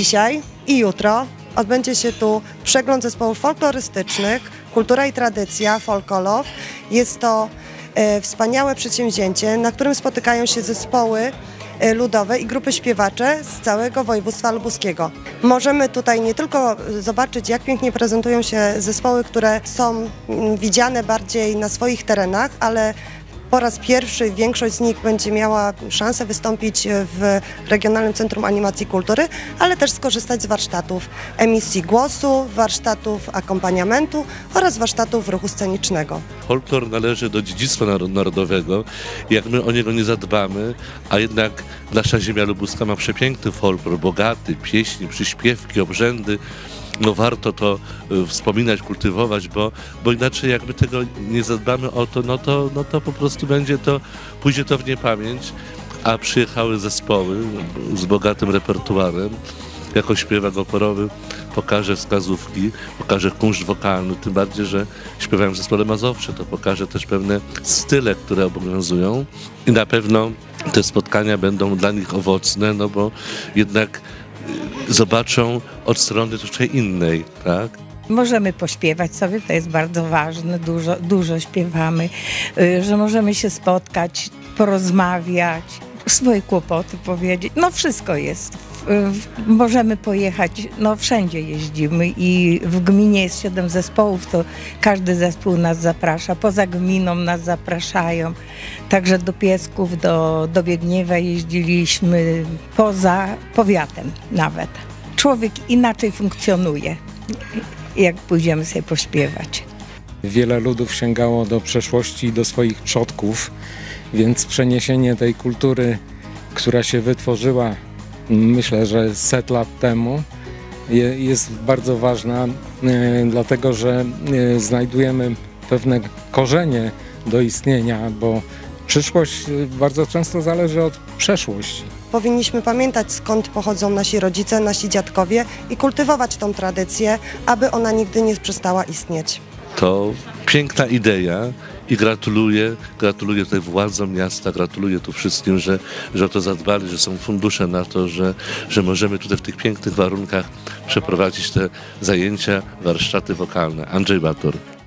Dzisiaj i jutro odbędzie się tu przegląd zespołów folklorystycznych, kultura i tradycja, Folkolow. Jest to wspaniałe przedsięwzięcie, na którym spotykają się zespoły ludowe i grupy śpiewacze z całego województwa lubuskiego. Możemy tutaj nie tylko zobaczyć, jak pięknie prezentują się zespoły, które są widziane bardziej na swoich terenach, ale po raz pierwszy większość z nich będzie miała szansę wystąpić w Regionalnym Centrum Animacji i Kultury, ale też skorzystać z warsztatów emisji głosu, warsztatów akompaniamentu oraz warsztatów ruchu scenicznego. Folklor należy do dziedzictwa narodowego. Jak my o niego nie zadbamy, a jednak nasza ziemia lubuska ma przepiękny folklor, bogaty, pieśni, przyśpiewki, obrzędy. No warto to wspominać, kultywować, bo inaczej jak my tego nie zadbamy o to, no to po prostu pójdzie to w niepamięć, a przyjechały zespoły z bogatym repertuarem. Jako śpiewak oporowy pokaże wskazówki, pokaże kunszt wokalny, tym bardziej, że śpiewają w zespole Mazowsze, to pokaże też pewne style, które obowiązują i na pewno te spotkania będą dla nich owocne, no bo jednak zobaczą od strony troszkę innej, tak? Możemy pośpiewać sobie, to jest bardzo ważne, dużo śpiewamy, że możemy się spotkać, porozmawiać, swoje kłopoty powiedzieć, no wszystko jest. Możemy pojechać, no wszędzie jeździmy i w gminie jest 7 zespołów, to każdy zespół nas zaprasza, poza gminą nas zapraszają, także do Piesków, do Biedniewa jeździliśmy, poza powiatem nawet. Człowiek inaczej funkcjonuje, jak pójdziemy sobie pośpiewać. Wiele ludów sięgało do przeszłości i do swoich przodków, więc przeniesienie tej kultury, która się wytworzyła, myślę, że 100 lat temu, jest bardzo ważna, dlatego że znajdujemy pewne korzenie do istnienia, bo przyszłość bardzo często zależy od przeszłości. Powinniśmy pamiętać, skąd pochodzą nasi rodzice, nasi dziadkowie i kultywować tą tradycję, aby ona nigdy nie przestała istnieć. To piękna idea i gratuluję tutaj władzom miasta, gratuluję tu wszystkim, że o to zadbali, że są fundusze na to, że możemy tutaj w tych pięknych warunkach przeprowadzić te zajęcia, warsztaty wokalne. Andrzej Bator.